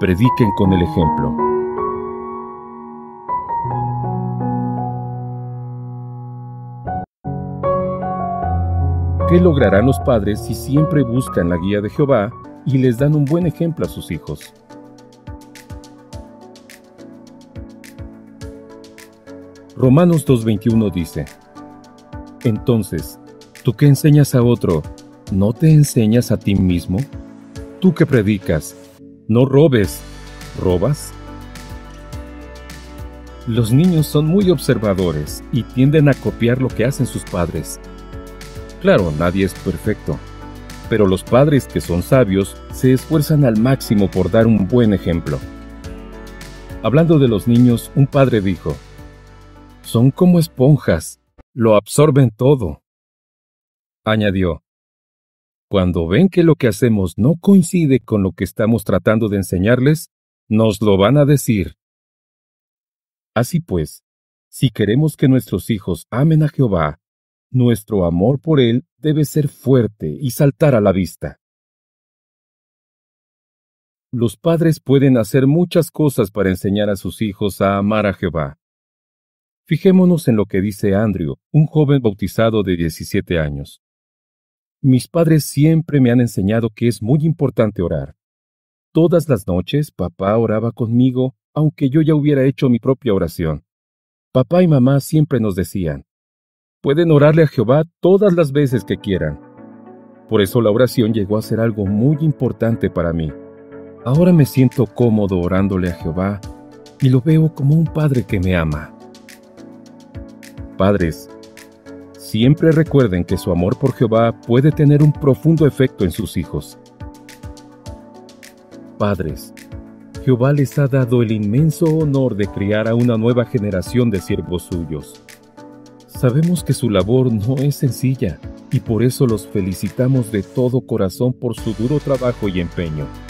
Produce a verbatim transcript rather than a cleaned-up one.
prediquen con el ejemplo. ¿Qué lograrán los padres si siempre buscan la guía de Jehová y les dan un buen ejemplo a sus hijos? Romanos dos veintiuno dice: Entonces, ¿tú que enseñas a otro, no te enseñas a ti mismo? Tú que predicas, no robes, ¿robas? Los niños son muy observadores y tienden a copiar lo que hacen sus padres. Claro, nadie es perfecto, pero los padres que son sabios se esfuerzan al máximo por dar un buen ejemplo. Hablando de los niños, un padre dijo: son como esponjas, lo absorben todo. Añadió: cuando ven que lo que hacemos no coincide con lo que estamos tratando de enseñarles, nos lo van a decir. Así pues, si queremos que nuestros hijos amen a Jehová, nuestro amor por Él debe ser fuerte y saltar a la vista. Los padres pueden hacer muchas cosas para enseñar a sus hijos a amar a Jehová. Fijémonos en lo que dice Andrew, un joven bautizado de diecisiete años. Mis padres siempre me han enseñado que es muy importante orar. Todas las noches papá oraba conmigo, aunque yo ya hubiera hecho mi propia oración. Papá y mamá siempre nos decían: pueden orarle a Jehová todas las veces que quieran. Por eso la oración llegó a ser algo muy importante para mí. Ahora me siento cómodo orándole a Jehová y lo veo como un padre que me ama. Padres, siempre recuerden que su amor por Jehová puede tener un profundo efecto en sus hijos. Padres, Jehová les ha dado el inmenso honor de criar a una nueva generación de siervos suyos. Sabemos que su labor no es sencilla y por eso los felicitamos de todo corazón por su duro trabajo y empeño.